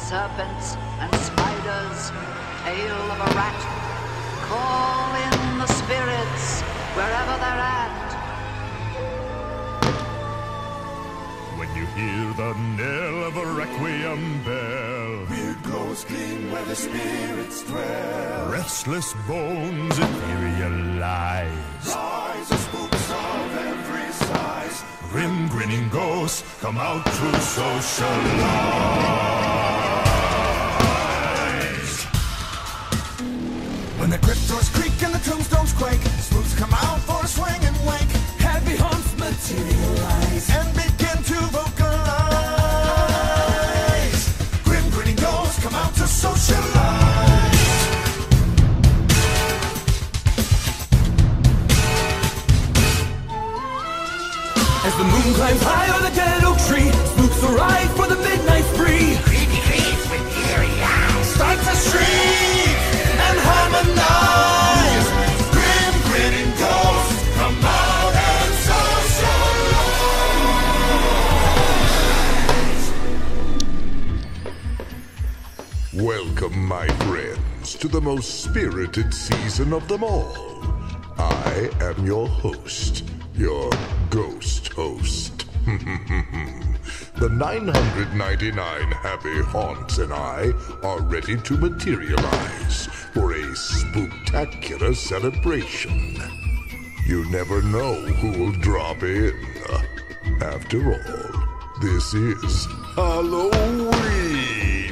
serpents and spiders, tail of a rat. Call in the spirits wherever they're at. When you hear the knell of a requiem bell, weird glows gleam where the spirits dwell. Restless bones, ethereal lies, Rise of spooks of every size. Grim grinning ghosts come out to socialize. When the crypt doors creak and the tombstones quake, spooks come out for a swing and wake. Heavy humps materialize and begin to vocalize. Grim grinning ghosts come out to socialize. As the moon climbs high on the dead oak tree, spooks arrive for the midnight spree. Creepy creeps with eerie eyes Start to shriek and harmonize. Grim grinning ghosts come out and socialize. Welcome, my friends, to the most spirited season of them all. I am your host, your ghost host. The 999 happy haunts and I are ready to materialize for a spooktacular celebration. You never know who will drop in. After all, this is Halloween.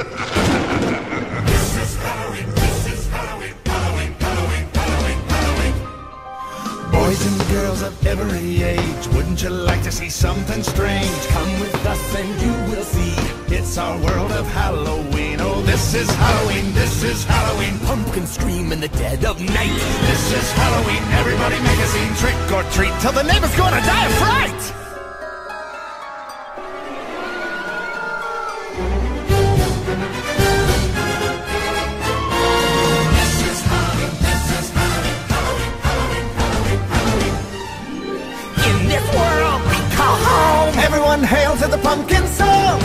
This is Halloween, this is Halloween, Halloween, Halloween, Halloween, Halloween. Boys and girls of every age, wouldn't you like to see something strange? Come with us and you will see. It's our world of Halloween. Oh, this is Halloween, this is Halloween. Pumpkins scream in the dead of night. This is Halloween, everybody make a scene. Trick or treat till the neighbor's gonna die of fright. Everyone hail to the pumpkin song!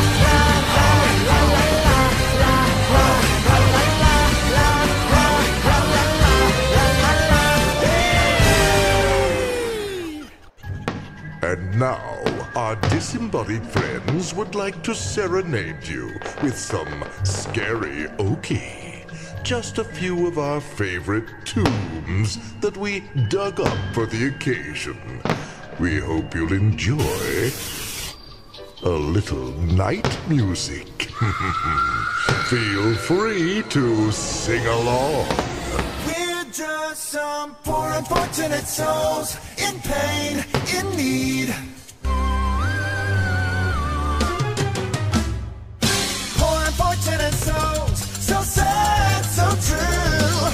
And now, our disembodied friends would like to serenade you with some scary okie. Just a few of our favorite tunes that we dug up for the occasion. We hope you'll enjoy a little night music. Feel free to sing along. We're just some poor unfortunate souls in pain, in need. Poor unfortunate souls, so sad, so true.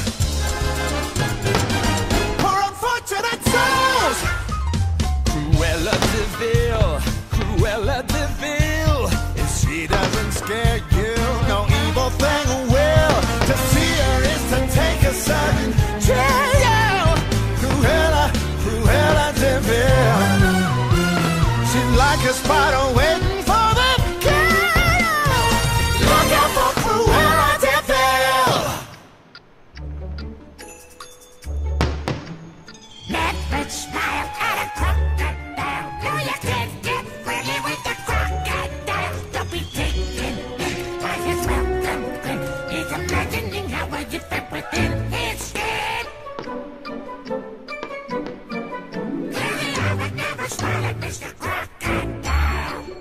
Poor unfortunate souls. Cruella de Vil, Cruella de Vil. If she doesn't scare you, no evil thing will. To see her is to take a sudden chill. Cruella, Cruella de Vil. She's like a spider waiting for the kill. Look out for Cruella de Vil. Never smile at a crocodile. No, you can't get friendly with the crocodile. Don't be taken in by his welcome grin. He's imagining how well you fit within his skin. Clearly I would never smile at Mr. Crocodile.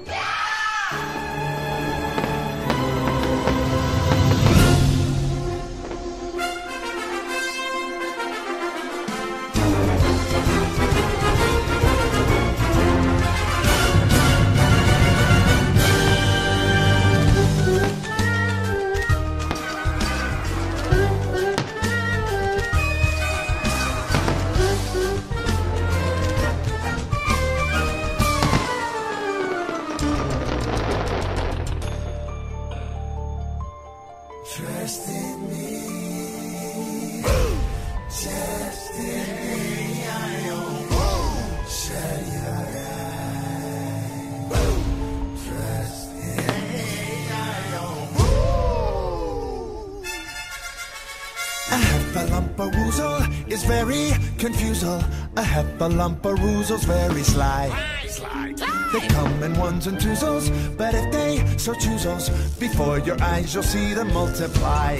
confusal, a heffalump-a-roozle's very sly. They come in ones and twosles, but if they so choose-os, before your eyes you'll see them multiply.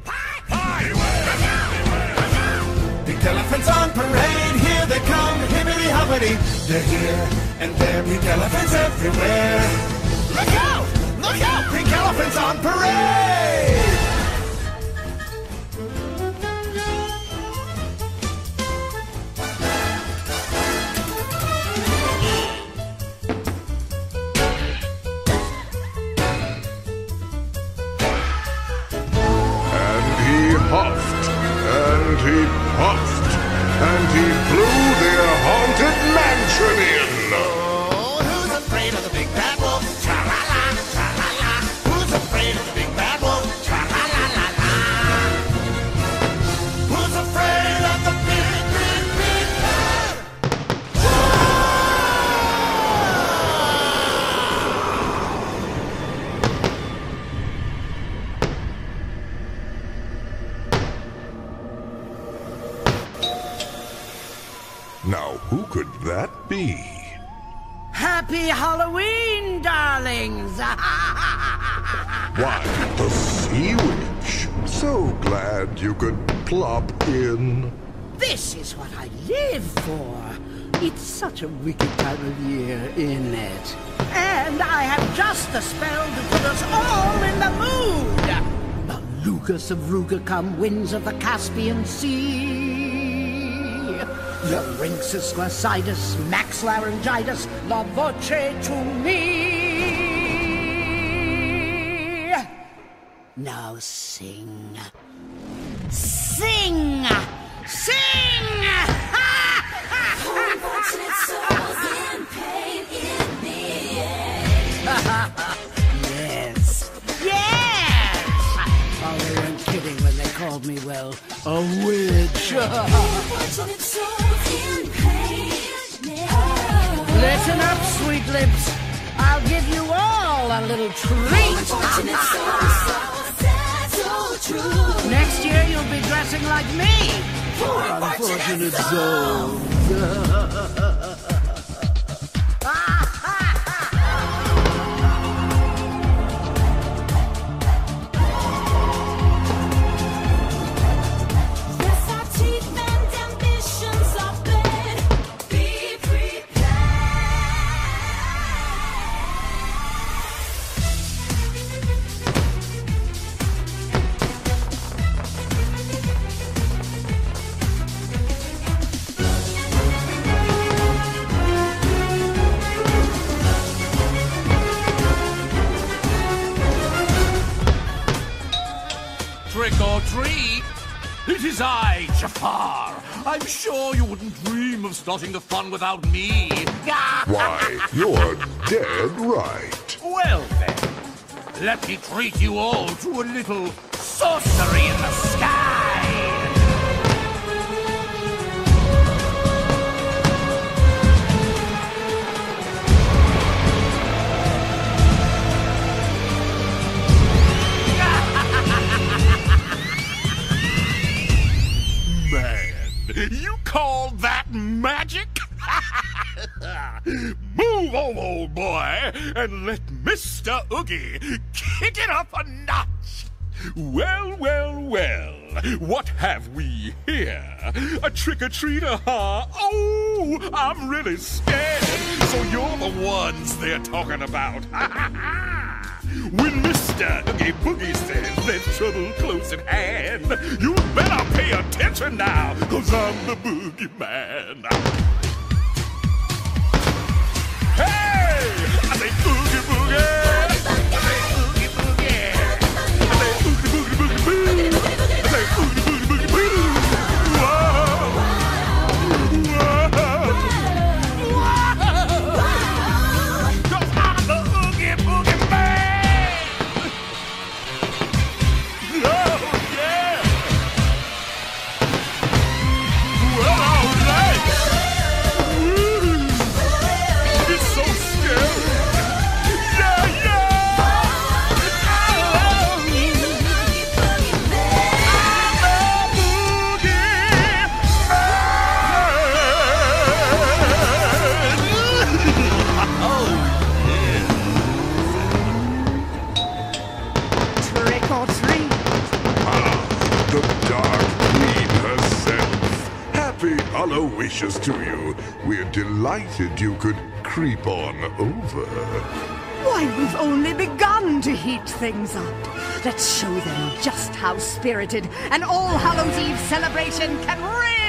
Pink elephants on parade, here they come, hibbity-hoppity. They're here and there, pink elephants everywhere. Look out! Look out! Pink elephants on parade! Huffed, and he puffed, and he blew their haunted mansion in. Oh, who's afraid of the big bad wolf? Tra-la-la, tra-la-la. Who's afraid of the big bad wolf? Tra-la-la-la-la. Who's afraid of the big, big, big bad? Now, who could that be? Happy Halloween, darlings! Why, the Sea Witch. So glad you could plop in. This is what I live for. It's such a wicked time of year, isn't it? And I have just the spell to put us all in the mood. Malukas of Ruga come winds of the Caspian Sea. Larynxus, glossitis, max laryngitis, la voce to me. Now sing. Sing! Sing! Unfortunate souls in pain in the Yes! Yes! Oh, they weren't kidding when they called me, well, a witch. Unfortunate souls in pain. Listen up, sweet lips. I'll give you all a little treat. Unfortunate souls, so sad, so true. Next year you'll be dressing like me. Poor unfortunate souls. Yes, our teeth and ambitions are bad. Be Trick or treat! It is I, Jafar. I'm sure you wouldn't dream of starting the fun without me. Why, you're dead right. Well then, let me treat you all to a little sorcery in the sky. You call that magic? Move on, old boy, and let Mr. Oogie kick it up a notch. Well, well, well, what have we here? A trick-or-treater, huh? Oh, I'm really scared. So you're the ones they're talking about. When Mr. Oogie Boogie says there's trouble close at hand, you better pay attention now, 'cause I'm the boogeyman. Hey! I say Oogie Boogie! I say Oogie Boogie! I say Oogie Boogie Boogie Boo! I say Oogie Boogie Boogie Boo! Whoa! Whoa! Whoa! 'Cause I'm the Oogie Boogie Man! Oh, yeah! Well, all right! gracious to you. We're delighted you could creep on over. Why, we've only begun to heat things up. Let's show them just how spirited an All Hallows Eve celebration can really